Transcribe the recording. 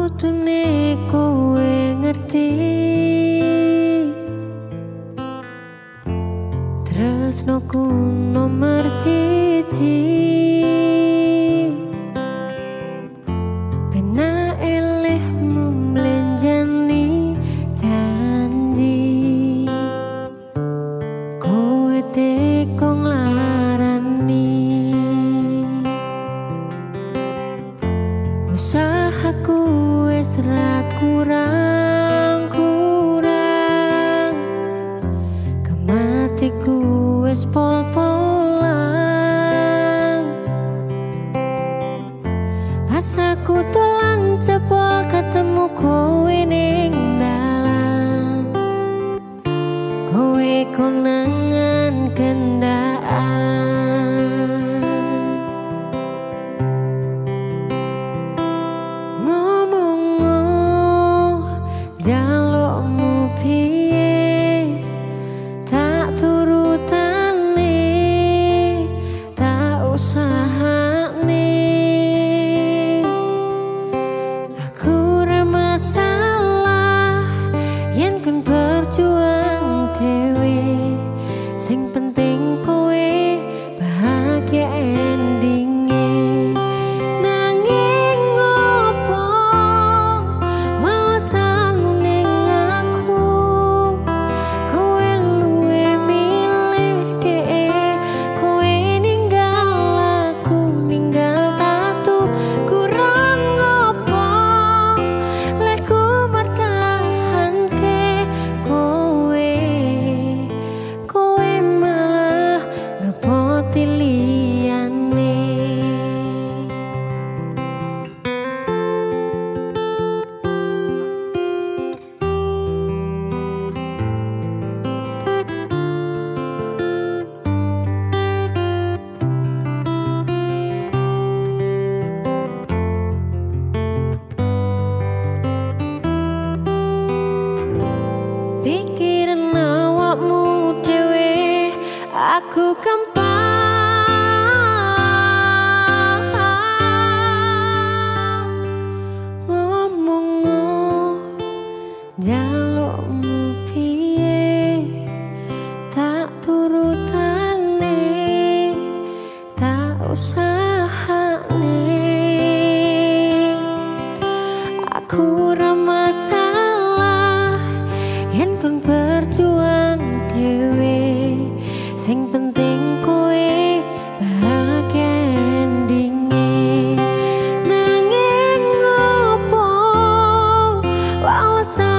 kudune kowe ngerti tresnoku nomor siji pena elehmu mlenjani janji kowe teko nglarani usahaku wis ra kurang-kurang kematiku wis pol-polan pas aku dolan jebol ketemu kowe ning dalan kowe konangan kendaan jalukmu piye tak turutane tak usahane aku ora masalah yen kan berjuang dhewe sing penting kowe bahagia endinge pikiran awakmu dhewe aku gampang ngomong jalukmu piye tak turutane tak usahane aku ora masalah yen kon berjuang dhewe sing penting kowe bahagia endinge nanging ngopo alasan